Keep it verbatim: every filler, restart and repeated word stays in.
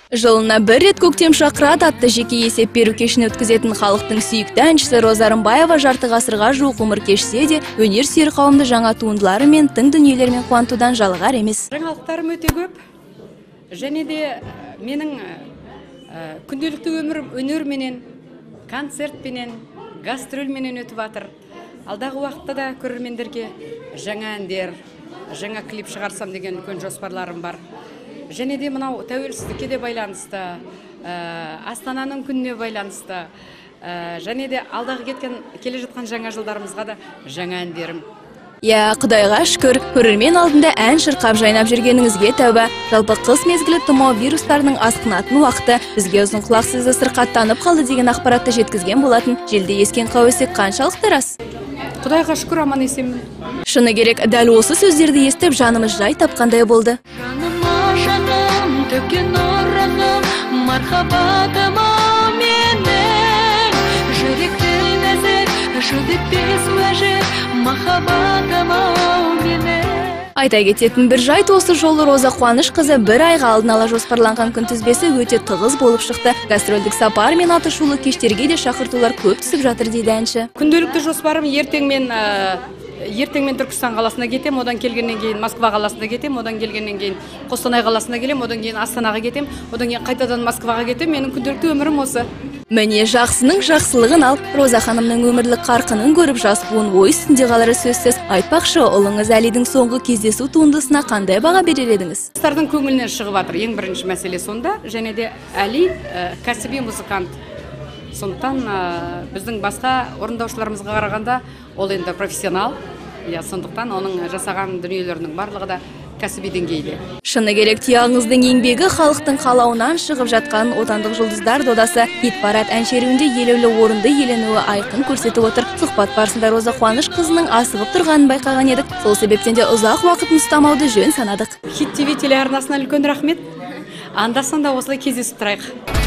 Жылына бір рет көктем шақырат атты жеке есеп беру кешін өткізетін халықтың сүйікті әншісі Роза Рымбаева жарты ғасырға жуық ғұмыр кешсе де, өнер сүйер қауымды жаңа туындылары мен тың дүниелермен қуантудан жалығар емес. Жаңалықтарым өте көп, және де менің күнделікті өмірім өнерменен, концертпенен, гастрольменен өтіп жатыр. Алдағы уақытта да көрермендерге жаңа әндер, жаңа клип шығарсам деген үлкен жоспарларым бар. Және де мынау тәуелсіздікке де байланысты, Астананың күніне байланысты, және де алдағы кеткен келе жатқан жаңа жылдарымызға да жаңа әндерім. Я, Құдайға шүкір, көрермен алдында ән шырқап жайнап жүргеніңізге тәуба. Жалпы қыс мезгілі тұмау вирустарының асқынатын уақыты бізге ұзын құлақ сөзі сырқаттанып қалды деген ақпаратты жеткізген болатын. Желде ескен қауесек қаншалықты рас? Құдайға шүкір, аман есенмін. Шыны керек, дәл осы сөздерді естіп, жанымыз жай тапқандай болды. Төккен орағым, мархабатыма менің, жүректі нәзір, жүдетпес уәжір, махаббатыма менің. Айта кететін бір жайт, осы жолы Роза Қуанышқызы бір айға алдын ала жоспарланған күнтізбесі өте тығыз болып шықты. Гастрольдік сапар мен атышулы кештерге де шақыртулар көп түсіп жатыр дейді әнші. Күнделікті жоспарым ертеңмен ертеңмен Түркістан қаласына кетем, одан келгеннен кейін Москва қаласына кетем, одан келгеннен кейін Қостанай қаласына келем, одан кейін Астанаға кетем, одан кейін қайтадан Москваға кетем. Менің күнделікті өмірім осы. Міне жақсының жақсылығын ал, Роза ханымның өмірлік қарқынын көріп жас буын ой үстінде қалары сөзсіз. Айтпақшы, ұлыңыз Әлидің соңғы кездесу туындысына қандай баға берер едіңіз? Жастардың көңілінен шығып жатыр. Ең бірінші мәселе сонда, және де Әли кәсіби музыкант. Сондықтан біздің басқа орындаушыларымызға қарағанда ол енді профессионал. Сондықтан оның жасаған дүниелерінің барлығы да кәсіби деңгейде. Шыны керек, тұяғыңыздың еңбегі халықтың қалауынан шығып жатқан отандық жұлдыздар додасы хит парад әншеруінде елеулі орынды иеленуі айқын көрсетіп отыр. Сұхбат барысында Роза Қуанышқызының асығып тұрғанын байқаған едік. Сол себептен де ұзақ уақыт ұстамауды жөн санадық. Хит ти ви телеарнасына үлкен рахмет. Анда-санда осылай кездесіп тұрайық.